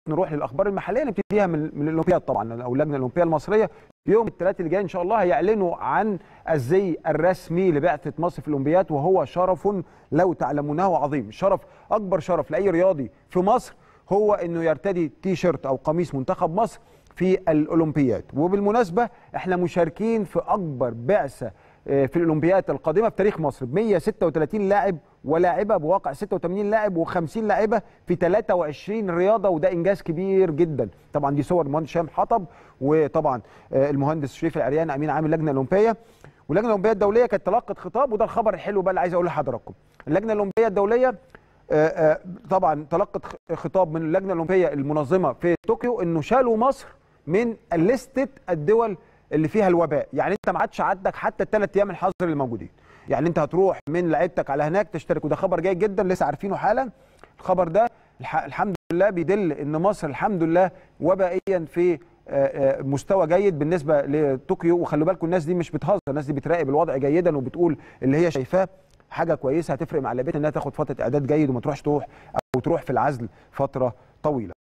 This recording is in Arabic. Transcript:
نروح للاخبار المحليه نبتديها من الاولمبياد طبعا او اللجنه الاولمبيه المصريه. يوم الثلاث اللي جاي ان شاء الله هيعلنوا عن الزي الرسمي لبعثه مصر في الاولمبياد، وهو شرف لو تعلمونه عظيم. شرف، اكبر شرف لاي رياضي في مصر هو انه يرتدي تي شيرت او قميص منتخب مصر في الاولمبياد. وبالمناسبه احنا مشاركين في اكبر بعثه في الاولمبياد القادمه في تاريخ مصر ب 136 لاعب ولاعبه بواقع 86 لاعب و50 لاعبه في 23 رياضه، وده انجاز كبير جدا. طبعا دي صور المهندس هشام حطب وطبعا المهندس شريف العريان امين عام اللجنه الاولمبيه. واللجنه الاولمبيه الدوليه كانت تلقت خطاب، وده الخبر الحلو بقى اللي عايز اقوله لحضراتكم. اللجنه الاولمبيه الدوليه طبعا تلقت خطاب من اللجنه الاولمبيه المنظمه في طوكيو انه شالوا مصر من لستة الدول اللي فيها الوباء. يعني انت ما عادش عندك حتى الثلاث ايام الحظر اللي موجودين، يعني انت هتروح من لعيبتك على هناك تشترك، وده خبر جيد جدا لسه عارفينه حالا. الخبر ده الحمد لله بيدل ان مصر الحمد لله وبائيا في مستوى جيد بالنسبه لطوكيو. وخلوا بالكم الناس دي مش بتهزر، الناس دي بتراقب الوضع جيدا وبتقول اللي هي شايفاه حاجه كويسه هتفرق مع لعيبتها انها تاخد فتره اعداد جيد وما تروح او تروح في العزل فتره طويله.